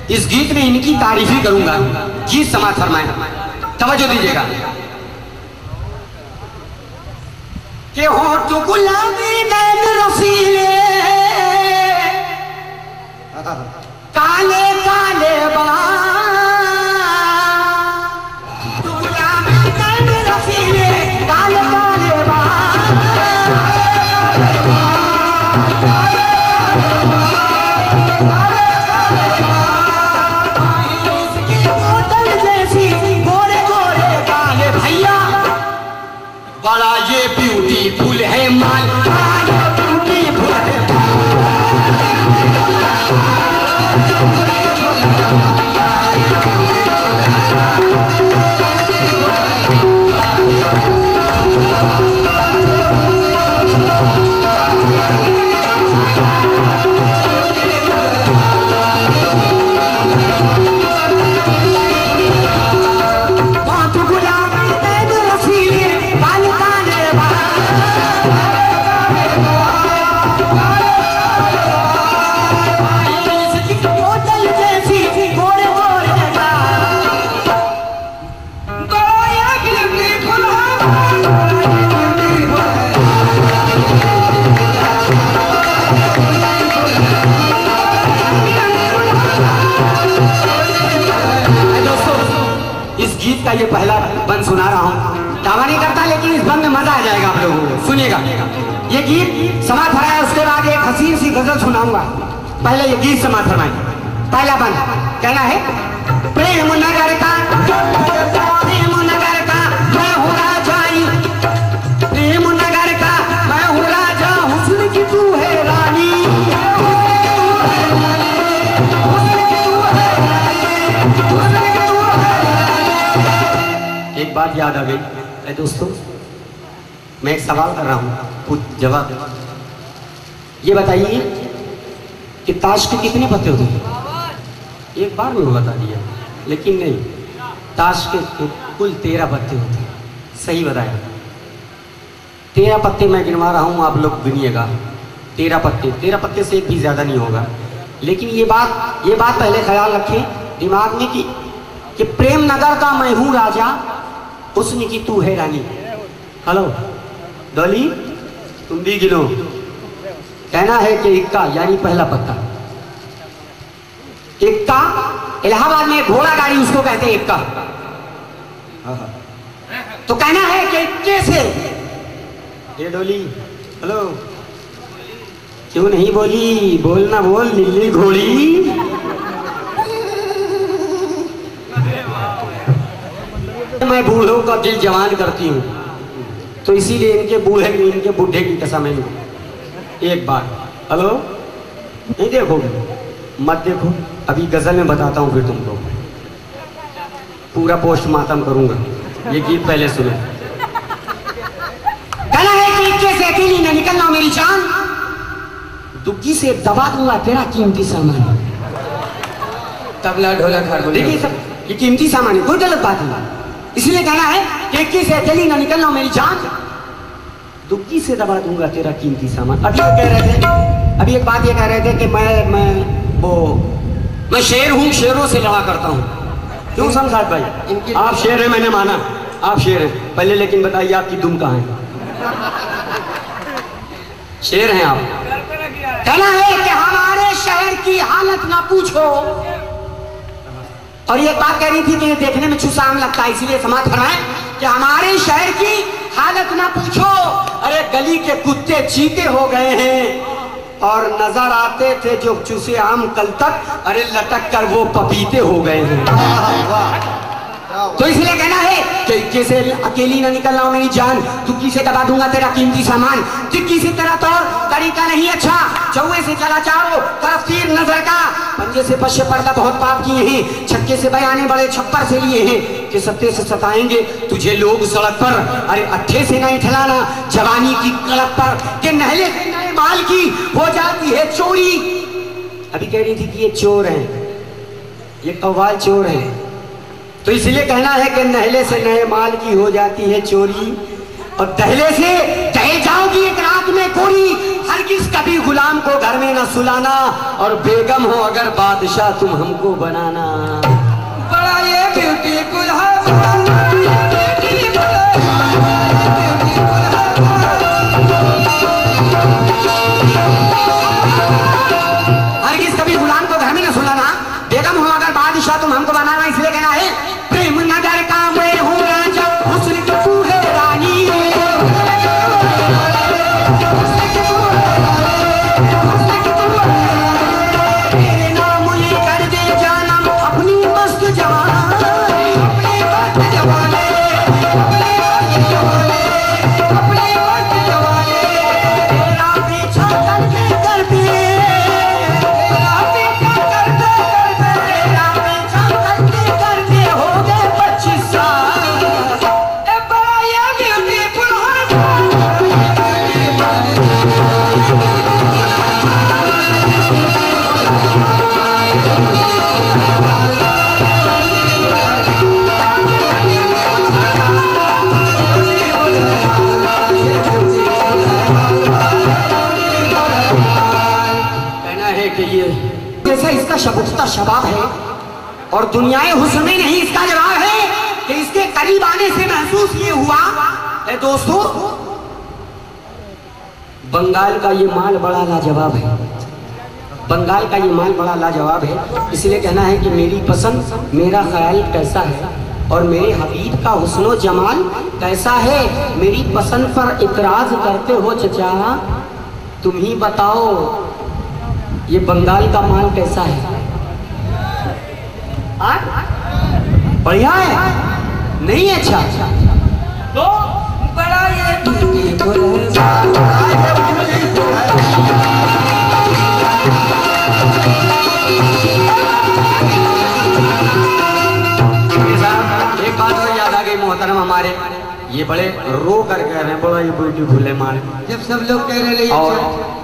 इस गीत में इनकी तारीफ ही करूंगा। गीत समाज फरमाए, तवज्जो दीजिएगा। के होठ गुलाबी नैन रसीले काले काले गुलाबी नैन रसीले काले काले बड़ा ये ब्यूटीफुल है माल, ब्यूटीफुल है। का ये पहला बंद सुना रहा हूँ, दावा नहीं करता, लेकिन इस बंद में मजा आ जाएगा आप लोगों को। सुनिएगा, ये गीत समाज फरमाया, उसके बाद एक हसीन सी गजल सुनाऊंगा। पहले ये गीत समाज फरमाए, पहला बंद कहना है प्रेम नगर का, प्रेम नगर का मैं हूँ राजा, प्रेम नगर का मैं हूँ राजा, हुस्न की तू है रानी, एक बात याद आ गई। अरे दोस्तों, मैं एक सवाल कर रहा हूँ, कुछ जवाब। ये बताइए कि ताश के कितने पत्ते होते हैं? एक बार में बता दिया, लेकिन नहीं, ताश के कुल 13 पत्ते होते हैं। सही बताया, 13 पत्ते मैं गिनवा रहा हूँ, आप लोग गिनिएगा। 13 पत्ते, 13 पत्ते से एक भी ज्यादा नहीं होगा। लेकिन ये बात पहले ख्याल रखें दिमाग में कि प्रेम नगर का मैं हूँ राजा, हुस्न की तू है रानी। हेलो डॉली, तुम भी गिनो। कहना है कि इक्का यानी पहला पत्ता, इक्का। इलाहाबाद में घोड़ा गाड़ी उसको कहते हैं इक्का। तो कहना है कि इक्के से, ये डॉली हेलो, क्यों नहीं बोली? बोलना बोल नीली घोड़ी। मैं बूढ़ों का दिल जवान करती हूँ, तो इसीलिए इनके बूढ़े की कसम है। एक बार हेलो, नहीं देखोगे? मत देखो, अभी गजल में बताता हूँ, फिर तुमको पूरा पोस्टमार्टम करूंगा। ये गीत पहले सुनो। कहना है कि इक्के से अकेली न निकलना मेरी जान, दुग्गी से दबा दूंगा तेरा कीमती सामान। तबला ढोलक हारमोनियम, देखिए सब ये कीमती सामान है, कोई गलत बात नहीं। इसलिए कहना है कि इक्के से अकेली न निकलना मेरी जान, दुग्गी से दबा दूंगा तेरा कीमती सामान। अभी कह रहे थे, अभी एक बात ये कह रहे थे कि मैं शेर हूँ, शेरों से लड़ा करता हूँ। क्यों शमशाद भाई? आप शेर हैं, मैंने माना आप शेर हैं। पहले लेकिन बताइए आपकी दुम कहाँ है? शेर हैं आप। कहना है कि हमारे शहर की हालत ना पूछो, और ये बात कह रही थी कि ये देखने में छुसाम लगता है, इसीलिए समाज फरमाए कि हमारे शहर की हालत ना पूछो। अरे गली के कुत्ते चीते हो गए हैं, और नजर आते थे जो चूसे आम कल तक, अरे लटक कर वो पपीते हो गए हैं। तो इसलिए कहना है कि इक्के से अकेली ना निकलना मेरी जान, दुग्गी से दबा दूंगा तेरा कीमती सामान। टिक्की से तेरा तौर तरीका नहीं अच्छा, चौवे से चला चारो तरफ तीर नजर का, पंजे से पश्चे पर्दा बहुत पाप किए हैं, छक्के से बयाने बड़े छप्पर से लिए हैं, कि सत्ते से सताएंगे तुझे लोग सड़क पर, अरे अट्ठे से नहीं ठलाना जवानी की कलप पर, कि नहले से नए माल की हो जाती है चोरी। अभी कह रही थी कि ये चोर हैं, ये कव्वाल चोर हैं, तो इसलिए कहना है कि नहले से नए माल की हो जाती है चोरी, और दहले से कहे जाओगी एक रात में कोरी, हरगिज़ कभी गुलाम को घर में न सुलाना, और बेगम हो अगर बादशाह तुम हमको बनाना। बड़ा ये ब्यूटीफुल है, हरगिज़ कभी गुलाम को घर में न सुलाना, बेगम हो अगर बादशाह तुम हमको बनाना। इसलिए कहना है प्रेम नगर का मैं हूँ राजा, हुस्न की तू है रानी। तेरे नाम लेकर दे जाना अपनी मस्त जवानी, अपनी मस्त जवानी, अपनी मस्त जवानी। तेरा पीछा करके करते, तेरा पीछा करते करते, तेरा पीछा करते करते हो गए 25 साल। ए बड़ा ये ब्यूटीफुल है। कहना है कि ये जैसा इसका शगुफ्ता शबाब है, और दुनियाए हुस्न में नहीं इसका जवाब है कि इसके करीब आने से महसूस ये हुआ है दोस्तों, बंगाल का ये माल बड़ा लाजवाब है, बंगाल का ये माल बड़ा लाजवाब है। इसलिए कहना है कि मेरी पसंद मेरा ख्याल कैसा है, और मेरे हबीब का हुस्नो जमाल कैसा है। मेरी पसंद पर इतराज करते हो चचा, तुम ही बताओ ये बंगाल का माल कैसा है। बढ़िया है नहीं? अच्छा तो बड़ा ये ब्यूटीफुल है। एक बात और याद आ गई मोहतरम, हमारे ये बड़े रो कर कह रहे हैं बड़ा ये ब्यूटीफुल है माल। जब सब लोग कह रहे और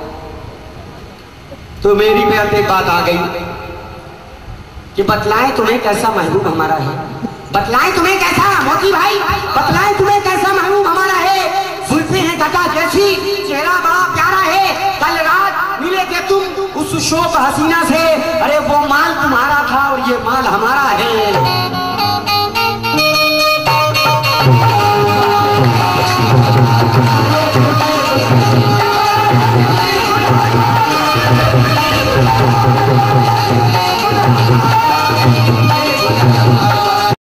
तो मेरी पे एक बात आ गई कि बतलाएं तुम्हें कैसा महबूब हमारा है, बतलाएं तुम्हें कैसा मोती भाई, बतलाएं तुम्हें कैसा महबूब हमारा है। जुल्फे हैं गदा जैसी, चेहरा बड़ा प्यारा है, कल रात मिले थे तुम उस शोक हसीना से, अरे वो माल तुम्हारा था और ये माल हमारा है।